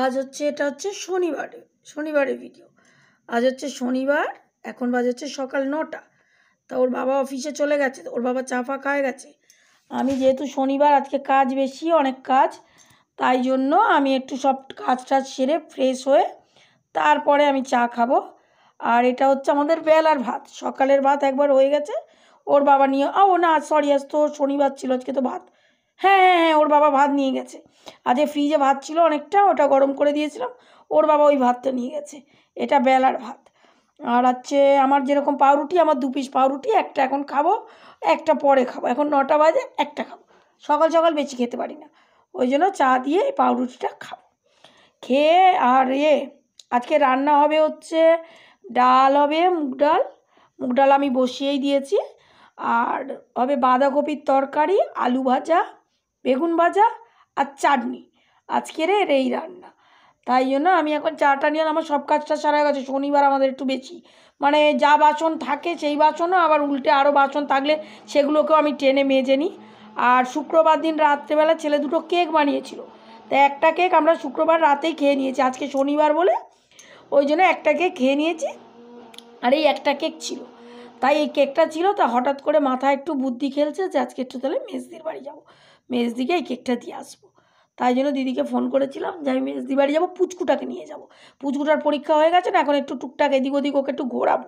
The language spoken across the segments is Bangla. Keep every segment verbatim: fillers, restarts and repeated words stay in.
আজ হচ্ছে এটা হচ্ছে শনিবারে শনিবারের ভিডিও। আজ হচ্ছে শনিবার, এখন বাজে হচ্ছে সকাল নটা। তা ওর বাবা অফিসে চলে গেছে, ওর বাবা চা ফা খায় গেছে। আমি যেহেতু শনিবার আজকে কাজ বেশি, অনেক কাজ, তাই জন্য আমি একটু সব কাজ টাজ সেরে ফ্রেশ হয়ে তারপরে আমি চা খাবো। আর এটা হচ্ছে আমাদের বেলার ভাত, সকালের ভাত একবার হয়ে গেছে। ওর বাবা নিয়ে ও না সরি, আজ তো শনিবার ছিল, আজকে তো ভাত, হ্যাঁ হ্যাঁ হ্যাঁ ওর বাবা ভাত নিয়ে গেছে। আজকে ফ্রিজে ভাত ছিল অনেকটা, ওটা গরম করে দিয়েছিলাম, ওর বাবা ওই ভাতটা নিয়ে গেছে। এটা বেলার ভাত। আর হচ্ছে আমার যেরকম পাউরুটি, আমার দু পিস পাউরুটি, একটা এখন খাবো, একটা পরে খাবো। এখন নটা বাজে, একটা খাবো। সকাল সকাল বেশি খেতে পারি না, ওই জন্য চা দিয়ে এই পাউরুটিটা খাবো। খেয়ে আর এ আজকে রান্না হবে হচ্ছে ডাল হবে, মুগ ডাল। মুগ ডাল আমি বসিয়েই দিয়েছি। আর হবে বাঁধাকপির তরকারি, আলু ভাজা, বেগুন ভাজা আর চাটনি। আজকের এর এই রান্না। তাই জন্য আমি এখন চাটা নিয়ে আমার সব কাজটা সারা গেছে। শনিবার আমাদের একটু বেশি, মানে যা বাসন থাকে সেই বাসনও, আবার উল্টে আরও বাসন থাকলে সেগুলোকেও আমি টেনে মেজে নিই। আর শুক্রবার দিন রাত্রেবেলা ছেলে দুটো কেক বানিয়েছিল, তা একটা কেক আমরা শুক্রবার রাতেই খেয়ে নিয়েছি, আজকে শনিবার বলে ওই জন্য একটা কেক খেয়ে নিয়েছি। আর এই একটা কেক ছিল, তাই এই কেকটা ছিল, তা হঠাৎ করে মাথায় একটু বুদ্ধি খেলছে যে আজকে একটু তাহলে মেজদির বাড়ি যাবো, মেজদিকে এই কেকটা দিয়ে আসবো। তাই জন্য দিদিকে ফোন করেছিলাম যে আমি মেজদি বাড়ি যাবো, পুচকুটাকে নিয়ে যাব। পুচকুটার পরীক্ষা হয়ে গেছে না, এখন একটু টুকটাক এদিক ওদিক ওকে একটু ঘোরাবো।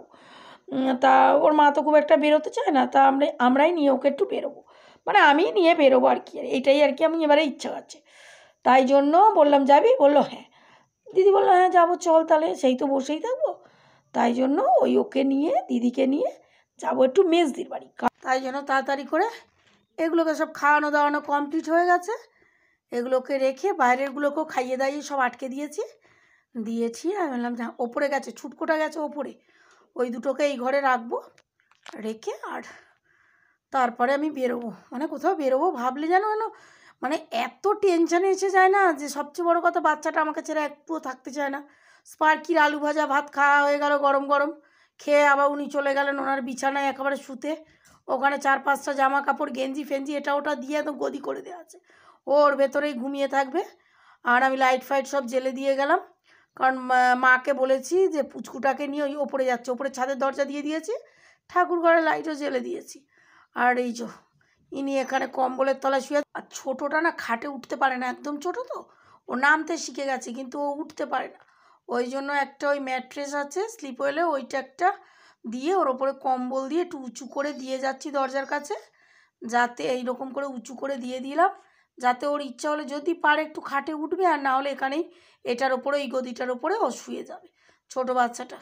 তা ওর মা তো খুব একটা বেরোতে চায় না, তা আমরা আমরাই নিয়ে ওকে একটু বেরোবো, মানে আমি নিয়ে বেরোবো আর কি, এইটাই আর কি আমি এবারে ইচ্ছা আছে। তাই জন্য বললাম যাবি, বললো হ্যাঁ। দিদি বললো হ্যাঁ যাবো চল তাহলে, সেই তো বসেই থাকবো। তাই জন্য ওই ওকে নিয়ে, দিদিকে নিয়ে যাবো একটু মেজদির বাড়ি। তাই জন্য তাড়াতাড়ি করে এগুলোকে সব খাওয়ানো দাওয়ানো কমপ্লিট হয়ে গেছে, এগুলোকে রেখে বাইরেরগুলোকেও খাইয়ে দাইয়ে সব আটকে দিয়েছি দিয়েছি আমি বললাম যে ওপরে গেছে, ছুটকোটা গেছে ওপরে, ওই দুটোকে এই ঘরে রাখবো, রেখে আর তারপরে আমি বেরোবো। মানে কোথাও বেরোবো ভাবলে যেন যেন মানে এত টেনশানে এসে যায় না, যে সবচেয়ে বড় কথা বাচ্চাটা আমাকে ছেড়ে একটুও থাকতে চায় না। স্পার্কির আলু ভাজা ভাত খাওয়া হয়ে গেল গরম গরম, খেয়ে আবার উনি চলে গেলেন ওনার বিছানায় একেবারে শুতে। ওখানে চার পাঁচটা জামা কাপড় গেঞ্জি ফেঞ্জি এটা ওটা দিয়ে একদম গদি করে দেওয়া আছে, ওর ভেতরেই ঘুমিয়ে থাকবে। আর আমি লাইট ফাইট সব জেলে দিয়ে গেলাম, কারণ মাকে বলেছি যে পুচকুটাকে নিয়ে ওই ওপরে যাচ্ছে, ওপরে ছাদের দরজা দিয়ে দিয়েছি, ঠাকুর ঘরের লাইটও জেলে দিয়েছি। আর এই যে ইনি এখানে কম্বলের তলায় শুয়ে, আর ছোটোটা না খাটে উঠতে পারে না, একদম ছোটো তো, ও নামতে শিখে গেছে কিন্তু ও উঠতে পারে না। ওই জন্য একটা ওই ম্যাট্রেস আছে স্লিপ ওয়েলে, ওইটা একটা দিয়ে ওর ওপরে কম্বল দিয়ে একটু উঁচু করে দিয়ে যাচ্ছি দরজার কাছে, যাতে এইরকম করে উঁচু করে দিয়ে দিলাম, যাতে ওর ইচ্ছা হলে যদি পারে একটু খাটে উঠবে, আর না হলে এখানেই এটার ওপরে এই গদিটার ওপরে ও শুয়ে যাবে ছোটো বাচ্চাটা।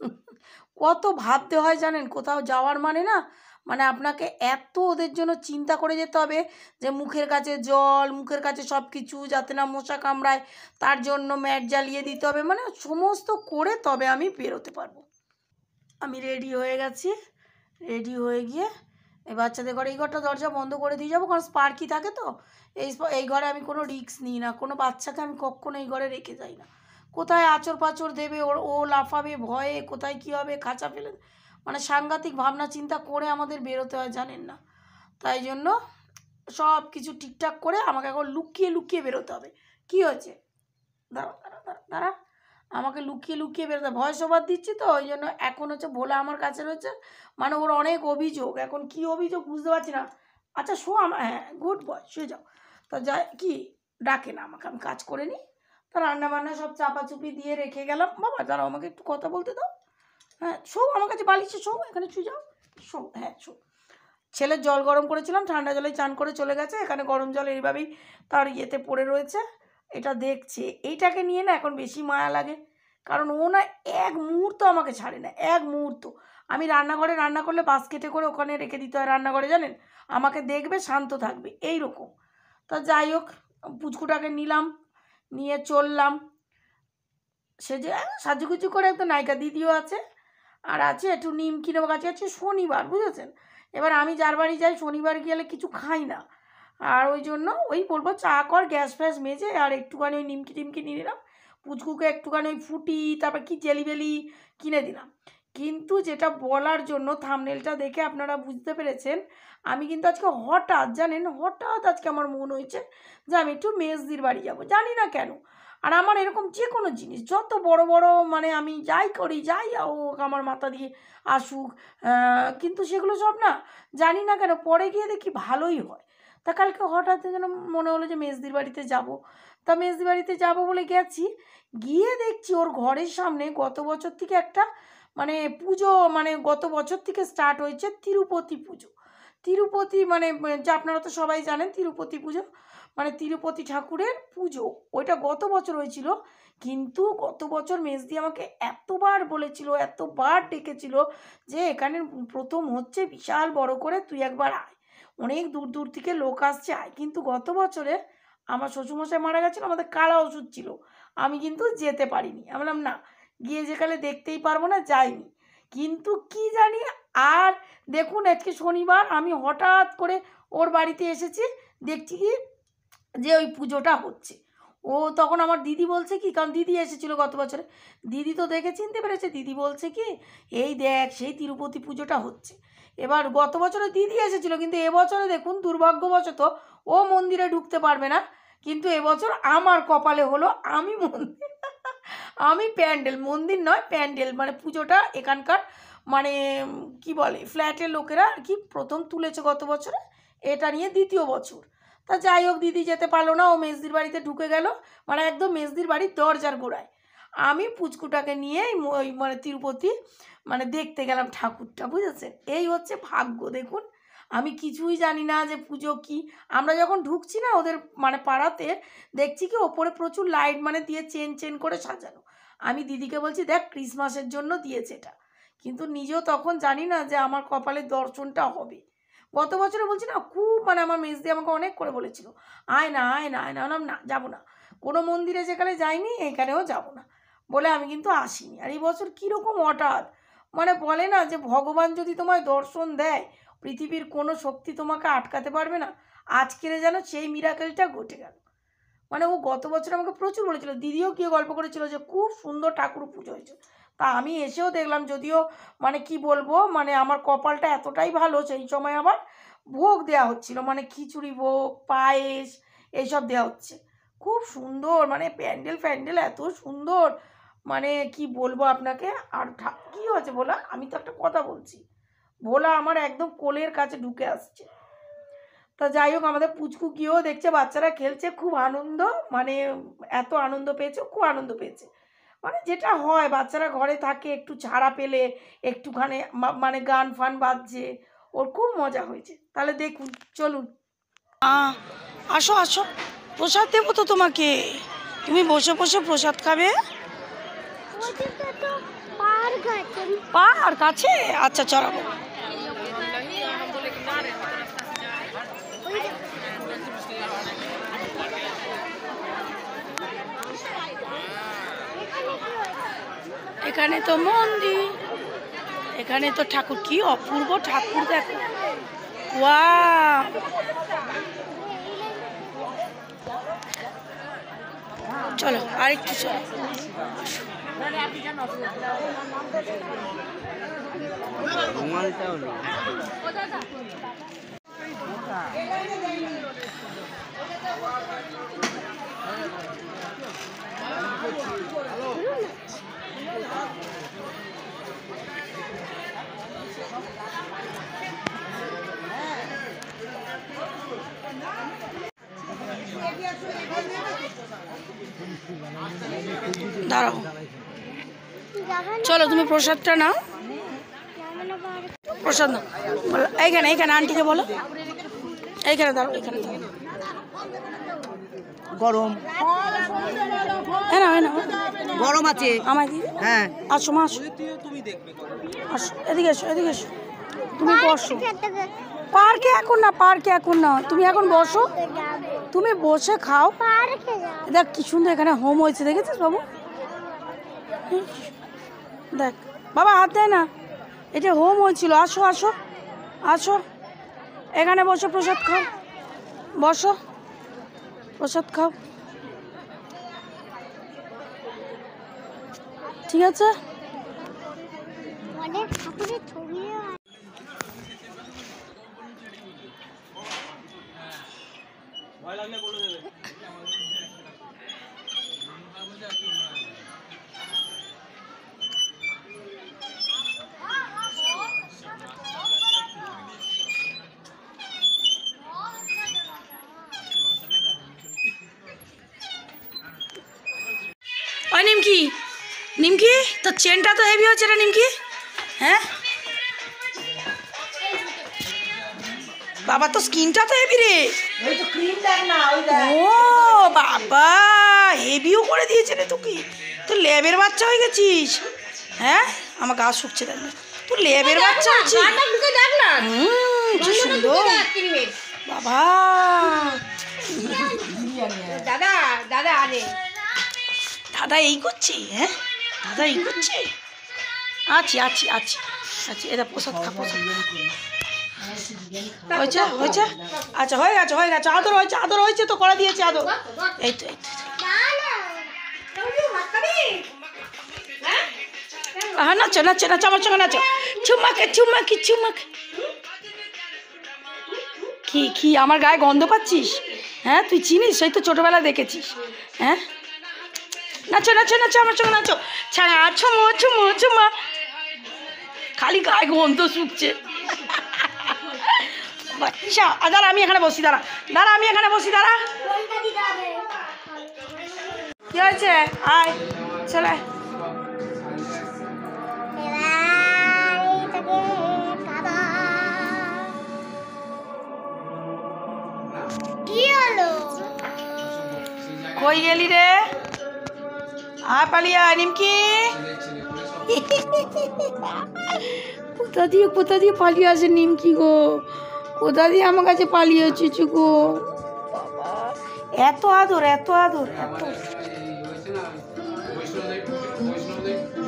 কত ভাবতে হয় জানেন, কোথাও যাওয়ার মানে না, মানে আপনাকে এত ওদের জন্য চিন্তা করে যেতে হবে যে মুখের কাছে জল, মুখের কাছে সব কিছু যাতে না মশা কামড়ায়, তার জন্য ম্যাট জ্বালিয়ে দিতে হবে, মানে সমস্ত করে তবে আমি বেরোতে পারবো। আমি রেডি হয়ে গেছি, রেডি হয়ে গিয়ে এই বাচ্চাদের ঘরে, এই ঘরটা দরজা বন্ধ করে দিয়ে যাবো, কারণ স্পার্কি থাকে তো, এই এই ঘরে আমি কোনো রিস্ক নিই না, কোনো বাচ্চাকে আমি কখনো এই ঘরে রেখে যাই না। কোথায় আচর পাচর দেবে, ওর ও লাফাবে ভয়ে, কোথায় কী হবে, খাঁচা ফেলে, মানে সাংঘাতিক ভাবনা চিন্তা করে আমাদের বেরোতে হয় জানেন না। তাই জন্য সব কিছু ঠিকঠাক করে আমাকে এখন লুকিয়ে লুকিয়ে বেরোতে হবে। কী হয়েছে, দাঁড়া দাঁড়া দাঁড়া দাঁড়া আমাকে লুকিয়ে লুকিয়ে বেরোতে, ভয়েস ওভার দিচ্ছি তো ওই জন্য। এখন হচ্ছে ভোলা আমার কাছে রয়েছে, মানে ওর অনেক অভিযোগ, এখন কি অভিযোগ বুঝতে পারছি না। আচ্ছা শো, আমার হ্যাঁ গুড বয়, শুয়ে যাও। তা যাই কি, ডাকে না আমাকে, আমি কাজ করে নিই। তা রান্নাবান্না সব চাপাচুপি দিয়ে রেখে গেলাম। বাবা দাঁড়াও, আমাকে একটু কথা বলতে দাও। হ্যাঁ শো, আমার কাছে বালিশে শো, এখানে শুয়ে যাও, শো, হ্যাঁ শো। ছেলের জল গরম করেছিলাম, ঠান্ডা জলে চান করে চলে গেছে, এখানে গরম জল এইভাবেই তার ইয়েতে পড়ে রয়েছে, এটা দেখছে। এইটাকে নিয়ে না এখন বেশি মায়া লাগে, কারণ ও না এক মুহূর্ত আমাকে ছাড়ে না, এক মুহূর্ত। আমি রান্নাঘরে রান্না করলে বাস্কেটে করে ওখানে রেখে দিতে হয় রান্নাঘরে, জানেন, আমাকে দেখবে শান্ত থাকবে এই রকম। তা যাই হোক, পুচকুটাকে নিলাম, নিয়ে চললাম, সে যে সাজুগুজু করে একদম নায়িকা দিদিও আছে, আর আছে একটু নিমকি নেবো, কাছে আছে শনিবার বুঝেছেন। এবার আমি যার বাড়ি যাই শনিবার গেলে কিছু খাই না, আর ওই জন্য ওই বলবো চা কর, গ্যাস ফ্যাস মেজে, আর একটুখানি ওই নিমকি টিমকি নিয়ে নিলাম, পুচকুকে একটুখানি ওই ফুটি, তারপর কি জেলি বেলি কিনে দিলাম। কিন্তু যেটা বলার জন্য থাম্বনেলটা দেখে আপনারা বুঝতে পেরেছেন, আমি কিন্তু আজকে হঠাৎ জানেন, হঠাৎ আজকে আমার মন হয়েছে যে আমি একটু মেজদির বাড়ি যাব, জানি না কেন। আর আমার এরকম যে কোনো জিনিস যত বড় বড় মানে আমি যাই করি যাই হোক আমার মাথা দিয়ে আসুক, কিন্তু সেগুলো সব না জানি না কেন পরে গিয়ে দেখি ভালোই হয়। তা কালকে হঠাৎ যেন মনে হলো যে মেজদির বাড়িতে যাব। তা মেজদির বাড়িতে যাব বলে গেছি, গিয়ে দেখছি ওর ঘরের সামনে গত বছর থেকে একটা মানে পুজো, মানে গত বছর থেকে স্টার্ট হয়েছে তিরুপতি পুজো। তিরুপতি মানে যে আপনারা তো সবাই জানেন তিরুপতি পুজো মানে তিরুপতি ঠাকুরের পুজো, ওইটা গত বছর হয়েছিল। কিন্তু গত বছর মেজদি আমাকে এতবার বলেছিল, এতবার ডেকেছিল যে এখানে প্রথম হচ্ছে বিশাল বড় করে, তুই একবার আয়, অনেক দূর দূর থেকে লোক আসছে আয়। কিন্তু গত বছরে আমার শ্বশুরমশাই মারা গেছিলো, আমাদের কালা ওষুধ ছিল, আমি কিন্তু যেতে পারিনি। আমি বললাম না, গিয়ে যেখানে দেখতেই পারবো না, যাইনি। কিন্তু কি জানি, আর দেখুন আজকে শনিবার আমি হঠাৎ করে ওর বাড়িতে এসেছি, দেখছি কি যে ওই পুজোটা হচ্ছে। ও তখন আমার দিদি বলছে কি, কারণ দিদি এসেছিলো গত বছরে, দিদি তো দেখে চিনতে পেরেছে, দিদি বলছে কি এই দেখ সেই তিরুপতি পুজোটা হচ্ছে। এবার গত বছরে দিদি এসেছিলো, কিন্তু এবছরে দেখুন দুর্ভাগ্যবশত ও মন্দিরে ঢুকতে পারবে না, কিন্তু এবছর আমার কপালে হলো আমি মন্দির আমি প্যান্ডেল, মন্দির নয় প্যান্ডেল, মানে পুজোটা এখানকার মানে কি বলে ফ্ল্যাটের লোকেরা আর কি প্রথম তুলেছে গত বছরে, এটা নিয়ে দ্বিতীয় বছর। তা যাই হোক দিদি যেতে পারলো না, ও মেজদির বাড়িতে ঢুকে গেল, মানে একদম মেজদির বাড়ির দরজার গোড়ায়। আমি পুচকুটাকে নিয়ে ওই মানে তিরুপতি মানে দেখতে গেলাম ঠাকুরটা, বুঝেছেন? এই হচ্ছে ভাগ্য। দেখুন আমি কিছুই জানি না যে পুজো কি। আমরা যখন ঢুকছি না ওদের মানে পাড়াতে, দেখছি কি ওপরে প্রচুর লাইট মানে দিয়ে চেন চেন করে সাজানো। আমি দিদিকে বলছি দেখ ক্রিসমাসের জন্য দিয়েছে এটা, কিন্তু নিজেও তখন জানি না যে আমার কপালের দর্শনটা হবে। গত বছরে বলছি না খুব মানে আমার মেজদি আমাকে অনেক করে বলেছিল আয় না আয় না আয় না, বললাম না যাবো না, কোনো মন্দিরে যেখানে যাইনি এইখানেও যাবো না বলে আমি কিন্তু আসিনি। আর এই বছর কীরকম হঠাৎ, মানে বলে না যে ভগবান যদি তোমায় দর্শন দেয় পৃথিবীর কোনো শক্তি তোমাকে আটকাতে পারবে না, আজকের যেন সেই মিরাকেলটা ঘটে গেল। মানে ও গত বছর আমাকে প্রচুর বলেছিল, দিদিও গিয়ে গল্প করেছিল যে খুব সুন্দর ঠাকুর পুজো হয়েছে। তা আমি এসেও দেখলাম, যদিও মানে কি বলবো মানে আমার কপালটা এতটাই ভালো, সেই সময় আবার ভোগ দেওয়া হচ্ছিল, মানে খিচুড়ি ভোগ পায়েস এইসব দেওয়া হচ্ছে। খুব সুন্দর মানে প্যান্ডেল ফ্যান্ডেল এত সুন্দর, মানে কি বলবো আপনাকে। আর কী হয়েছে বলা, আমি তো একটা কথা বলছি, ভোলা আমার একদম কোলের কাছে ঢুকে আসছে। তা যাই হোক আমাদের পুচকু গিয়েও দেখছে বাচ্চারা খেলছে, খুব আনন্দ, মানে এত আনন্দ পেয়েছে, খুব আনন্দ পেয়েছে। মানে যেটা হয় বাচ্চারা ঘরে থাকে একটু ছাড়া পেলে একটুখানি মানে গান ফান বাজছে, ওর খুব মজা হয়েছে। তাহলে দেখুন চলুন আসো আসো, প্রসাদ দেবো তো তোমাকে, তুমি বসে বসে প্রসাদ খাবে। পাহাড় কাছে, আচ্ছা চড়াবো। এখানে তো মন্দির, এখানে তো ঠাকুর, কি অপূর্ব ঠাকুর দেখো, ওয়াও। চলো আরেকটু চলো, দাঁড়াও, চলো তুমি প্রসাদটা নাও, প্রসাদ নাও, এইখানে এইখানে আন্টিকে বলো, এইখানে দাঁড়াও, এইখানে গরম, হ্যাঁ না হ্যাঁ না গরম আছে আমায় দিদি, হ্যাঁ আসো মা আসো, আসো এদিকে এসো, এদিকে এসো, তুমি বসো। পার্কে এখন না, পার্কে এখন না, তুমি এখন বসো, তুমি বসে খাও। দেখ কি সুন্দর এখানে হোম হয়েছে, দেখেছিস বাবু? দেখ বাবা হাত দেয় না, এটা হোম হয়েছিল। আসো আসো আসো, এখানে বসো প্রসাদ খাও, বসো প্রসাদ খাও, ঠিক আছে? নিমকি তোর চেনটা তো হেভি হচ্ছে রে নিমকি। হ্যাঁ বাবা তো স্কিনটা তো হেভি রে। ও বাবা হেভিও করে দিয়েছে রে তোকে, তুই লেবের বাচ্চা হয়ে গেছিস। হ্যাঁ আমার গা শুকছে দেখ না, তুই লেবের বাচ্চা হচ্ছিস। হুম কি সুন্দর বাবা। দাদা দাদা আরে দাদা এই করছে। হ্যাঁ দাদা এই করছে। আছি আছি আছি আছি এটা প্রসাদ খা, প্রসাদ হয়েছে হয়েছে। আচ্ছা হয়ে গেছে হয়ে গেছে, আদর হয়েছে আদর হয়েছে তো করে দিয়েছে আদর। এই তো এই তো হ্যাঁ নাচো নাচো নাচো আমার সঙ্গে নাচো। চুমাকে চুমাকি চুমাকে। কি কি আমার গায়ে গন্ধ পাচ্ছিস? হ্যাঁ তুই চিনিস, সেই তো ছোটোবেলায় দেখেছিস। হ্যাঁ নাচো নাচো নাচো আমার সঙ্গে নাচো। ছাড়া চুমো চুমো চুমা, খালি গায়ে গন্ধ শুকছে। বাচ্চা দাঁড়া আমি এখানে বসি, দাঁড়া দাঁড়া আমি এখানে বসি দাঁড়া। কি হয়েছে আয় ছেলে। কই গেলি রে? আয় পালিয়া নিমকি। কোথা দিয়ে কোথা দিয়ে পালিয়ে আসে নিমকি গো, কোথা দিয়ে আমার কাছে পালিয়ে চুচু গো। বাবা এত আদর এত আদর এত